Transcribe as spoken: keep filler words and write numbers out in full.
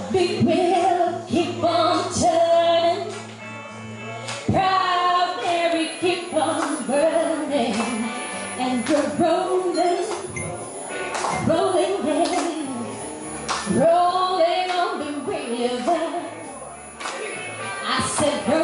big wheel keep on turning, proud Mary keep on burning, and you're rolling, rolling, rolling on the river. I said,